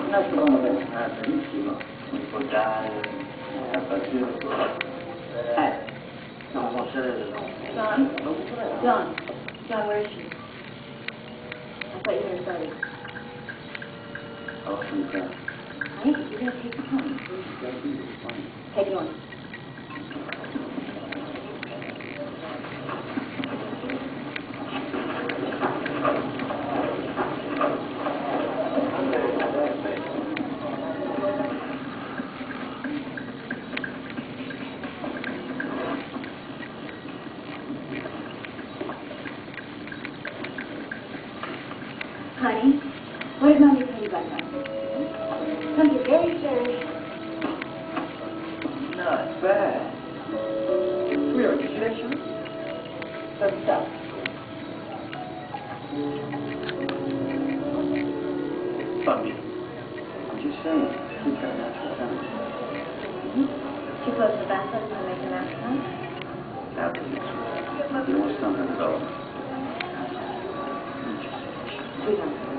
那时候呢，整体嘛，国家就爱，然后是 John, where is she? I thought you were sorry. Oh, she's Honey, you're going to take the home. Take it on. Honey, what did Mommy tell you about that? Something very serious. Not bad. Real rejection. Some stuff. Bobby, I'm just saying, keep that natural sound. She closed the bathroom to make a natural sound? Absolutely. You want something to go. Sweetheart.